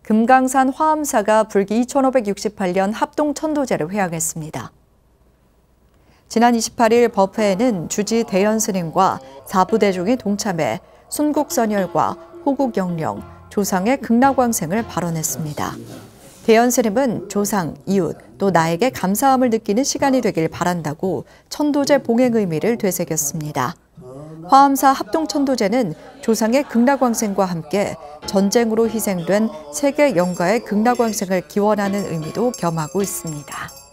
금강산 화엄사가 불기 2568년 합동천도제를 회항했습니다. 지난 28일 법회에는 주지 대연스님과 사부대중이 동참해 순국선열과 호국영령, 조상의 극락왕생을 발언했습니다. 대연스님은 조상, 이웃, 또 나에게 감사함을 느끼는 시간이 되길 바란다고 천도제 봉행 의미를 되새겼습니다. 화엄사 합동천도제는 조상의 극락왕생과 함께 전쟁으로 희생된 세계 영가의 극락왕생을 기원하는 의미도 겸하고 있습니다.